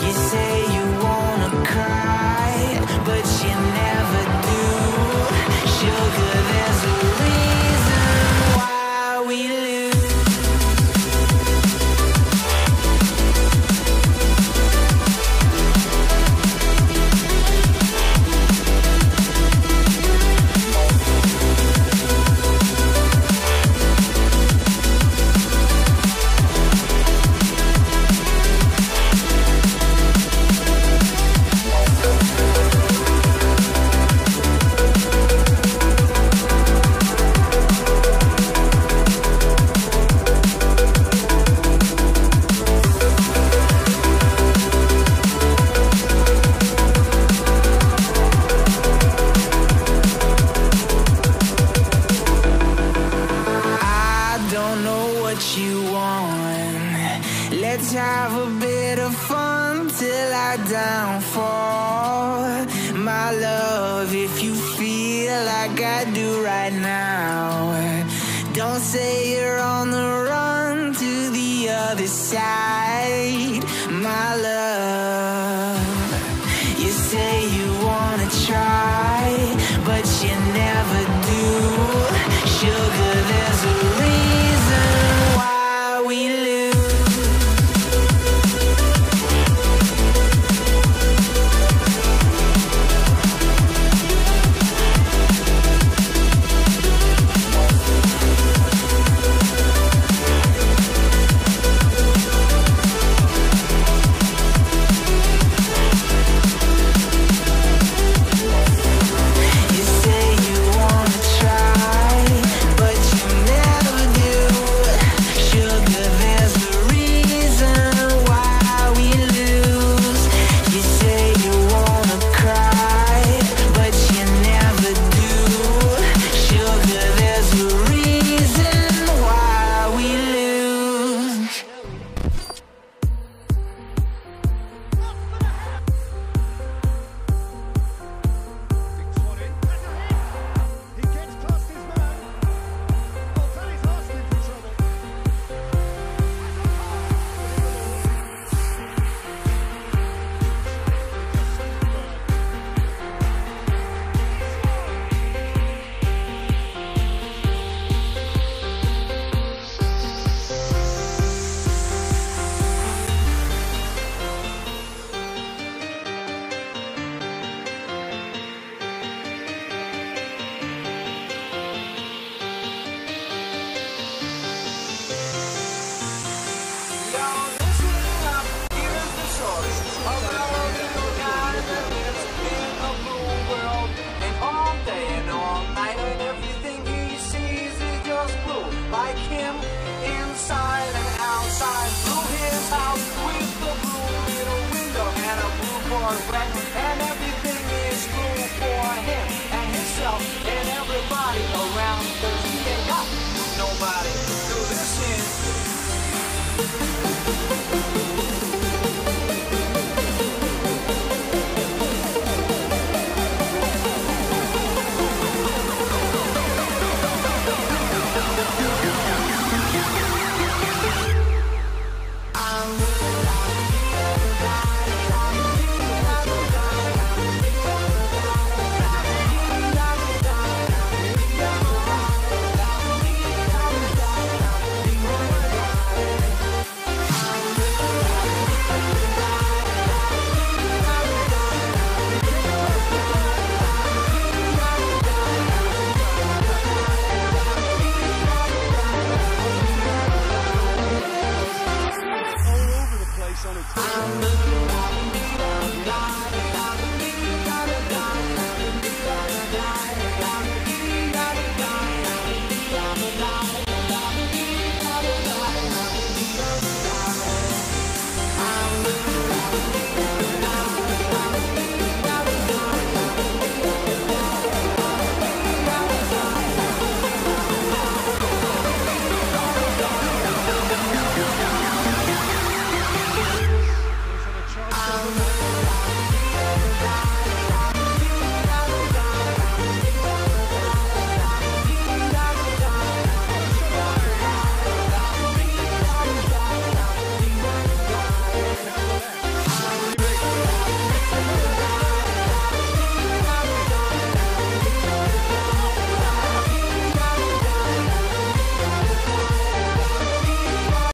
You say you wanna cry, but you never do. Sugar, there's a reason why we lose. Let's have a bit of fun till I downfall. My love, if you feel like I do right now, don't say you're on the run to the other side. My love, you say you wanna try, but you never do. Sugar, there's a reason why we lose. Like him, inside and outside, through his house with the blue little window and a blue Corvette and every